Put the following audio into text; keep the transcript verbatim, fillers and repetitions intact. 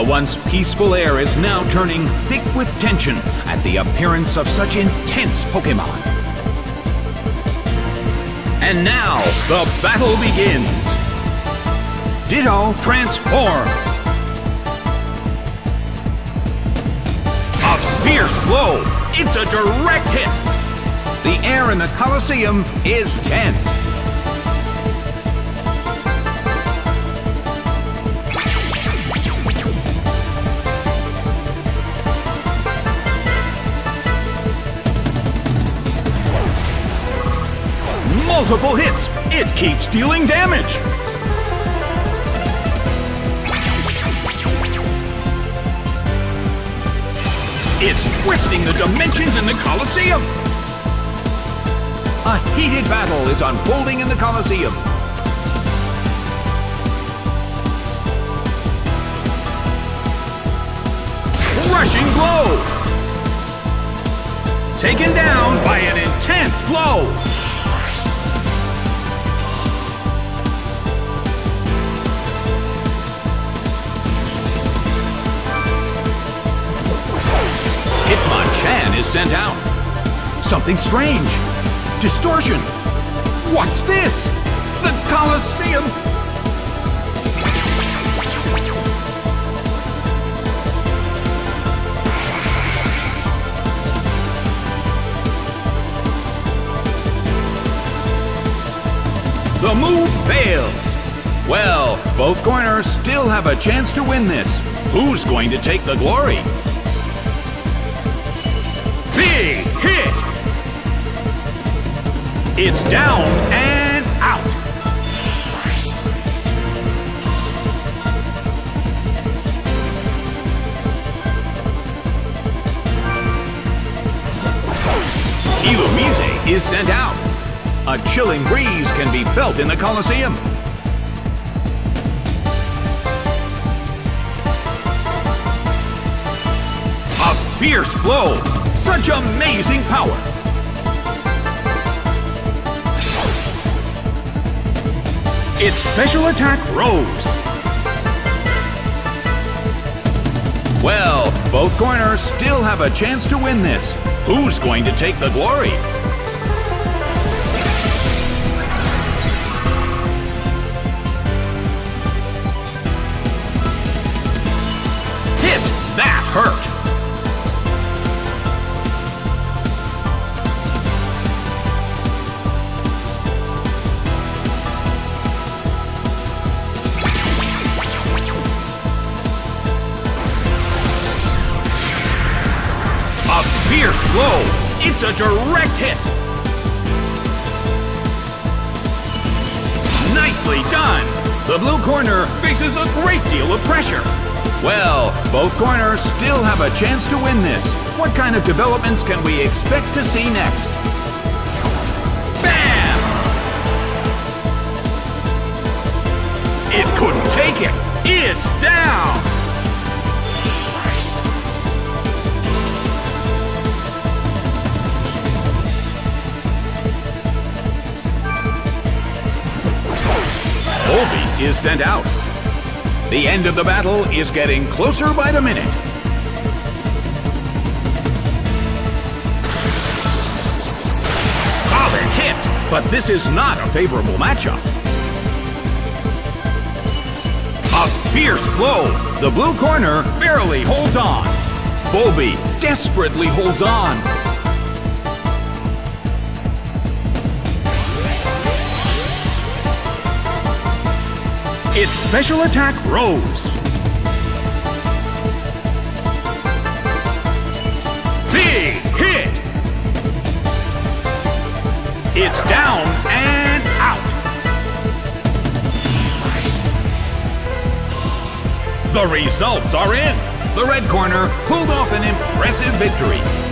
The once peaceful air is now turning thick with tension at the appearance of such intense Pokémon. And now, the battle begins! Ditto transform! A fierce blow! It's a direct hit! The air in the Colosseum is tense. Multiple hits! It keeps dealing damage! It's twisting the dimensions in the Colosseum! A heated battle is unfolding in the Colosseum. Rushing blow! Taken down by an intense blow! Hitmonchan is sent out. Something strange. Distortion. What's this? The Colosseum! The move fails. Well, both corners still have a chance to win this. Who's going to take the glory? Big hit! It's down and out! Illumise is sent out. A chilling breeze can be felt in the Colosseum. A fierce blow! Such amazing power! Its special attack rose. Well, both corners still have a chance to win this. Who's going to take the glory? Hit! That hurt! Fierce blow! It's a direct hit! Nicely done! The blue corner faces a great deal of pressure. Well, both corners still have a chance to win this. What kind of developments can we expect to see next? Bam! It couldn't take it! It's down! Volbeat is sent out. The end of the battle is getting closer by the minute. Solid hit, but this is not a favorable matchup. A fierce blow. The blue corner barely holds on. Volbeat desperately holds on. Its special attack rose. Big hit! It's down and out. The results are in. The red corner pulled off an impressive victory.